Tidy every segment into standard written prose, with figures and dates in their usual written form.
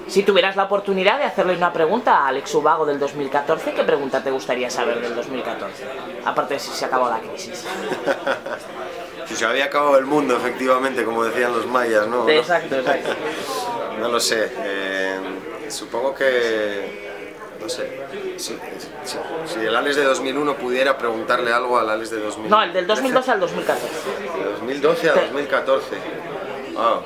Si tuvieras la oportunidad de hacerle una pregunta a Alex Ubago del 2014, ¿qué pregunta te gustaría saber del 2014? Aparte de si se acabó la crisis. Si se había acabado el mundo, efectivamente, como decían los mayas, ¿no? Exacto, exacto. No lo sé. Supongo que... No sé. Si el Alex de 2001 pudiera preguntarle algo al Alex de 2000... No, el del 2012 al 2014. De 2012 a 2014. Ah.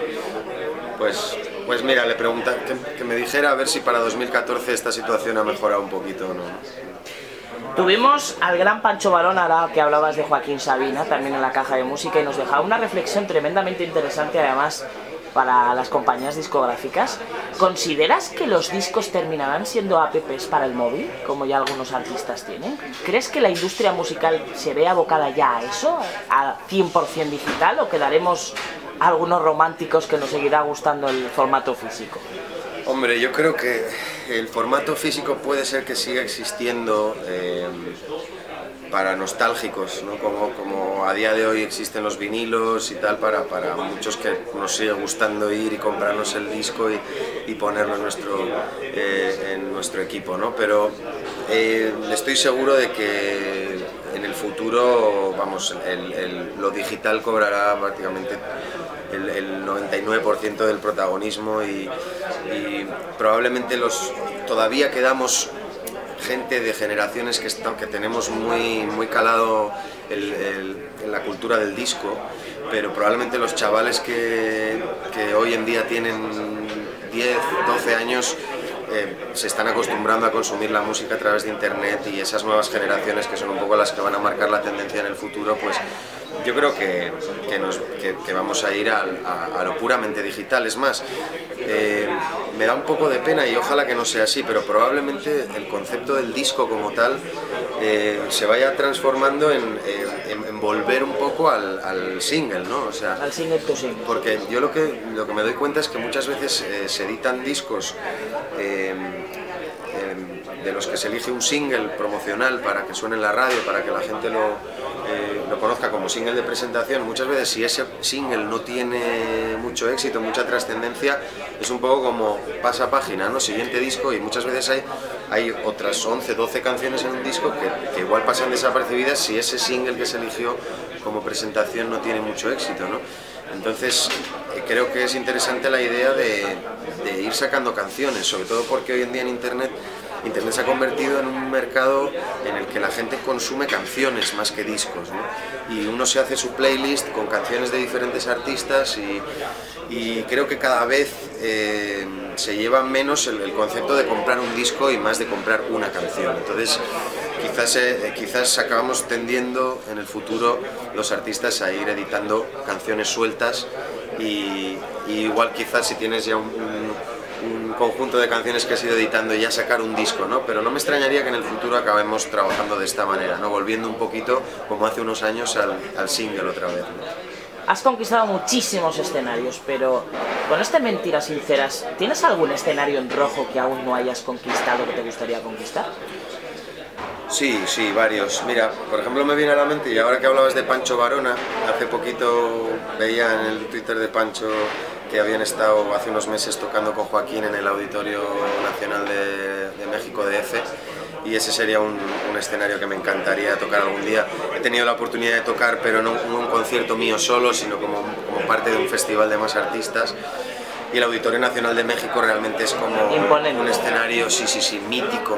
Pues mira, le pregunta que me dijera a ver si para 2014 esta situación ha mejorado un poquito o no. Tuvimos al gran Pancho Varón, ahora que hablabas de Joaquín Sabina, también en la caja de música, y nos dejaba una reflexión tremendamente interesante, además, para las compañías discográficas. ¿Consideras que los discos terminarán siendo apps para el móvil, como ya algunos artistas tienen? ¿Crees que la industria musical se ve abocada ya a eso, a 100% digital, o quedaremos algunos románticos que nos seguirá gustando el formato físico? Hombre, yo creo que el formato físico puede ser que siga existiendo para nostálgicos, ¿no? Como a día de hoy existen los vinilos y tal, para muchos que nos sigue gustando ir y comprarnos el disco y ponerlo en nuestro equipo, ¿no? Pero estoy seguro de que en el futuro, vamos, lo digital cobrará prácticamente el 99% del protagonismo y probablemente todavía quedamos gente de generaciones que tenemos muy calado en la cultura del disco, pero probablemente los chavales que hoy en día tienen 10, 12 años se están acostumbrando a consumir la música a través de internet, y esas nuevas generaciones, que son un poco las que van a marcar la tendencia en el futuro, pues yo creo que vamos a ir a lo puramente digital. Es más, me da un poco de pena y ojalá que no sea así, pero probablemente el concepto del disco como tal se vaya transformando en volver un poco al single, ¿no? O sea, al single to single. Porque yo lo que me doy cuenta es que muchas veces se editan discos de los que se elige un single promocional para que suene en la radio, para que la gente lo conozca como single de presentación. Muchas veces, si ese single no tiene mucho éxito, mucha trascendencia, es un poco como pasa página, ¿no? Siguiente disco, y muchas veces hay otras 11, 12 canciones en un disco que igual pasan desapercibidas si ese single que se eligió como presentación no tiene mucho éxito, ¿no? Entonces creo que es interesante la idea de ir sacando canciones, sobre todo porque hoy en día en Internet se ha convertido en un mercado en el que la gente consume canciones más que discos, ¿no? Y uno se hace su playlist con canciones de diferentes artistas y creo que cada vez se lleva menos el concepto de comprar un disco y más de comprar una canción. Entonces quizás acabamos tendiendo en el futuro los artistas a ir editando canciones sueltas y igual quizás si tienes ya un conjunto de canciones que has ido editando y ya sacar un disco, ¿no? Pero no me extrañaría que en el futuro acabemos trabajando de esta manera, ¿no? Volviendo un poquito, como hace unos años, al single otra vez, ¿no? Has conquistado muchísimos escenarios, pero con estas mentiras sinceras, ¿tienes algún escenario en rojo que aún no hayas conquistado que te gustaría conquistar? Sí, varios. Mira, por ejemplo, me viene a la mente, y ahora que hablabas de Pancho Varona, hace poquito veía en el Twitter de Pancho que habían estado hace unos meses tocando con Joaquín en el Auditorio Nacional de México DF, y ese sería un escenario que me encantaría tocar algún día. He tenido la oportunidad de tocar, pero no un concierto mío solo, sino como parte de un festival de más artistas. Y el Auditorio Nacional de México realmente es como un escenario, sí, mítico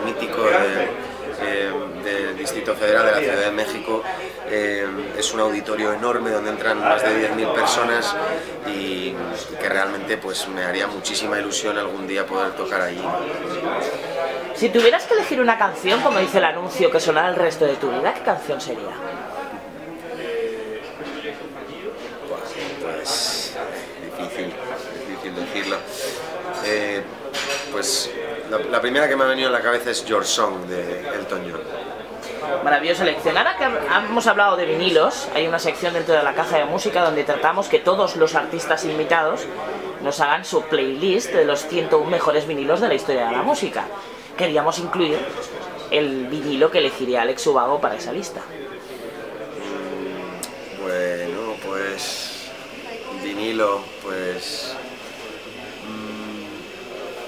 del Distrito Federal de la Ciudad de México. Es un auditorio enorme donde entran más de 10.000 personas y que realmente pues me haría muchísima ilusión algún día poder tocar allí. Si tuvieras que elegir una canción, como dice el anuncio, que sonara el resto de tu vida, ¿qué canción sería? Pues difícil decirlo. Pues la primera que me ha venido a la cabeza es Your Song de Elton John. Maravillosa elección. Ahora que hemos hablado de vinilos, hay una sección dentro de la caja de música donde tratamos que todos los artistas invitados nos hagan su playlist de los 101 mejores vinilos de la historia de la música. Queríamos incluir el vinilo que elegiría Alex Ubago para esa lista. Bueno, pues vinilo, pues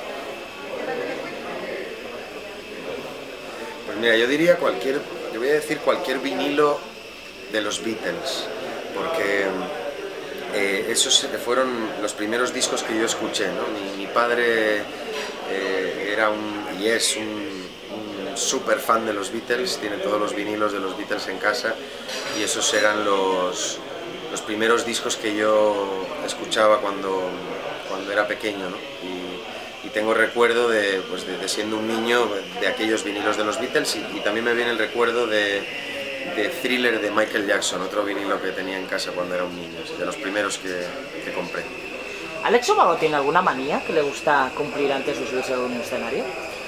mira, yo voy a decir cualquier vinilo de los Beatles, porque esos fueron los primeros discos que yo escuché, ¿no? Mi padre es un súper fan de los Beatles, tiene todos los vinilos de los Beatles en casa, y esos eran los primeros discos que yo escuchaba cuando era pequeño, ¿no? Y tengo recuerdo de siendo un niño de aquellos vinilos de los Beatles, y también me viene el recuerdo de Thriller de Michael Jackson, otro vinilo que tenía en casa cuando era un niño, de los primeros que compré. ¿Alex Ubago tiene alguna manía que le gusta cumplir antes de subirse a un escenario?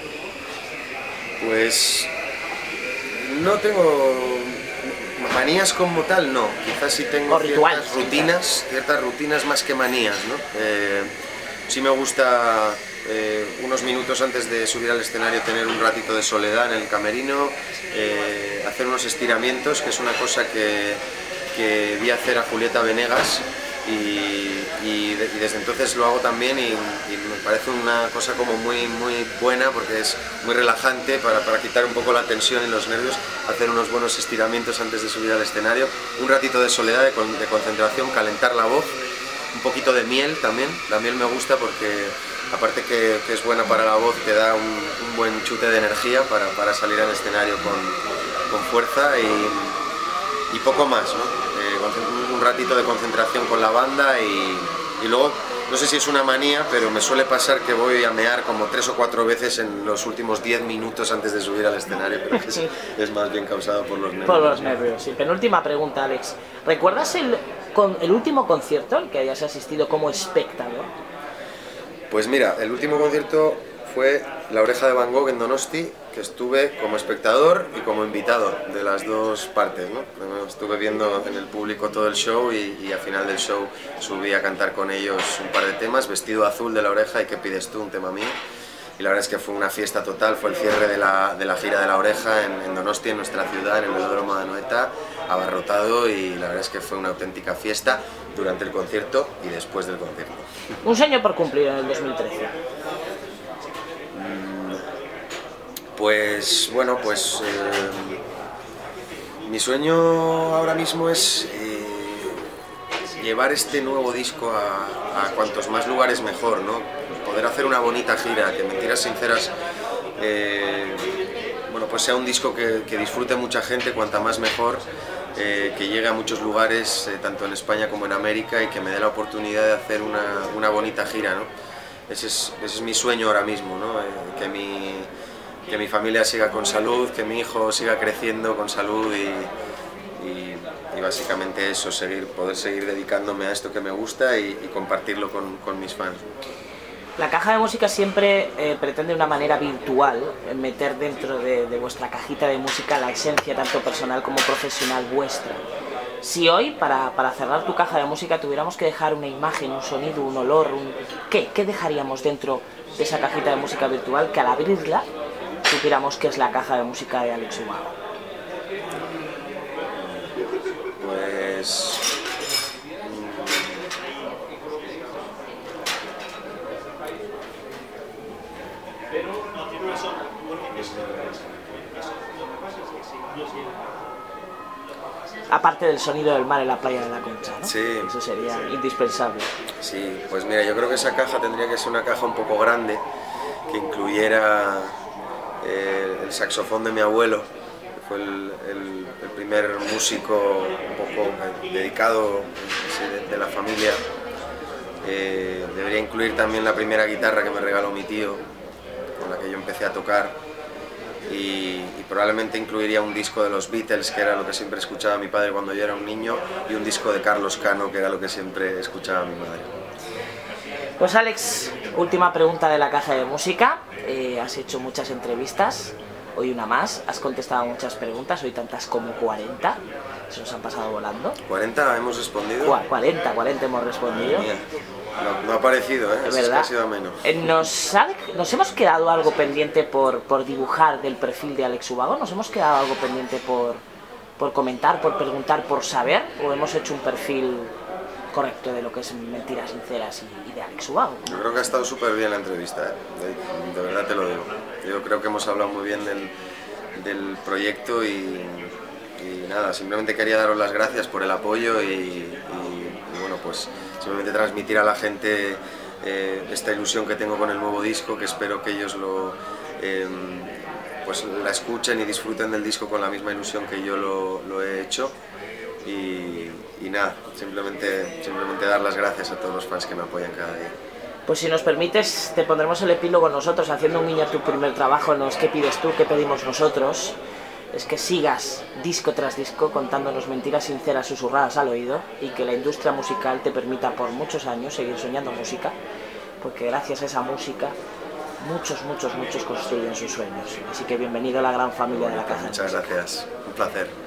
Pues no tengo manías como tal, no. Quizás sí tengo ciertas rutinas más que manías, ¿no? Sí me gusta unos minutos antes de subir al escenario tener un ratito de soledad en el camerino, hacer unos estiramientos, que es una cosa que vi hacer a Julieta Venegas, y desde entonces lo hago también, y me parece una cosa como muy buena, porque es muy relajante para quitar un poco la tensión y los nervios, hacer unos buenos estiramientos antes de subir al escenario, un ratito de soledad, de concentración, calentar la voz, un poquito de miel también. La miel me gusta porque aparte que es buena para la voz, te da un buen chute de energía para salir al escenario con fuerza, y poco más, ¿no? Un ratito de concentración con la banda, y luego, no sé si es una manía, pero me suele pasar que voy a mear como 3 o 4 veces en los últimos 10 minutos antes de subir al escenario, pero que es más bien causado por los nervios. Por los nervios, sí. Penúltima pregunta, Alex. ¿Recuerdas el último concierto al que hayas asistido como espectador? Pues mira, el último concierto fue La Oreja de Van Gogh en Donosti, que estuve como espectador y como invitado de las dos partes, ¿no? Estuve viendo en el público todo el show, y al final del show subí a cantar con ellos un par de temas, Vestido Azul de La Oreja y ¿Qué pides tú?, un tema mío. Y la verdad es que fue una fiesta total, fue el cierre de la gira de La Oreja en Donosti, en nuestra ciudad, en el Velódromo de Anoeta, abarrotado, y la verdad es que fue una auténtica fiesta durante el concierto y después del concierto. Un sueño por cumplir en el 2013. Pues bueno, mi sueño ahora mismo es llevar este nuevo disco a cuantos más lugares mejor, ¿no? Poder hacer una bonita gira, que Mentiras Sinceras pues sea un disco que disfrute mucha gente, cuanta más mejor, que llegue a muchos lugares, tanto en España como en América, y que me dé la oportunidad de hacer una bonita gira, ¿no? Ese es mi sueño ahora mismo, ¿no? Que mi familia siga con salud, que mi hijo siga creciendo con salud, y básicamente eso, poder seguir dedicándome a esto que me gusta y compartirlo con mis fans. La Caja de Música siempre pretende de una manera virtual meter dentro de vuestra cajita de música la esencia tanto personal como profesional vuestra. Si hoy, para cerrar tu caja de música, tuviéramos que dejar una imagen, un sonido, un olor, ¿qué dejaríamos dentro de esa cajita de música virtual que al abrirla supiéramos que es la caja de música de Alex Ubago? Pues aparte del sonido del mar en la playa de la Concha, ¿no? Sí. Eso sería indispensable. Sí, pues mira, yo creo que esa caja tendría que ser una caja un poco grande, que incluyera el saxofón de mi abuelo, que fue el primer músico un poco dedicado de la familia. Debería incluir también la primera guitarra que me regaló mi tío, con la que yo empecé a tocar, y probablemente incluiría un disco de los Beatles, que era lo que siempre escuchaba mi padre cuando yo era un niño, y un disco de Carlos Cano, que era lo que siempre escuchaba mi madre. Pues Alex, última pregunta de la caja de música. Has hecho muchas entrevistas, hoy una más, has contestado muchas preguntas, hoy tantas como 40, se nos han pasado volando. ¿40 hemos respondido? 40 hemos respondido. No ha parecido, ¿eh? Es que ha sido menos. ¿Nos hemos quedado algo pendiente por dibujar del perfil de Alex Ubago? ¿Nos hemos quedado algo pendiente por comentar, por preguntar, por saber? ¿O hemos hecho un perfil correcto de lo que es Mentiras Sinceras y de Alex Ubago? Yo creo que ha estado súper bien la entrevista, ¿eh? De verdad te lo digo. Yo creo que hemos hablado muy bien del proyecto y nada, simplemente quería daros las gracias por el apoyo y bueno, pues simplemente transmitir a la gente esta ilusión que tengo con el nuevo disco, que espero que ellos pues la escuchen y disfruten del disco con la misma ilusión que yo lo he hecho. Y nada, simplemente dar las gracias a todos los fans que me apoyan cada día. Pues si nos permites, te pondremos el epílogo nosotros, haciendo un guiño a tu primer trabajo, en los ¿Qué pides tú? ¿Qué pedimos nosotros? Es que sigas disco tras disco contándonos mentiras sinceras susurradas al oído y que la industria musical te permita por muchos años seguir soñando música, porque gracias a esa música muchos construyen sus sueños. Así que bienvenido a la gran familia de la Caja. Muchas gracias, un placer.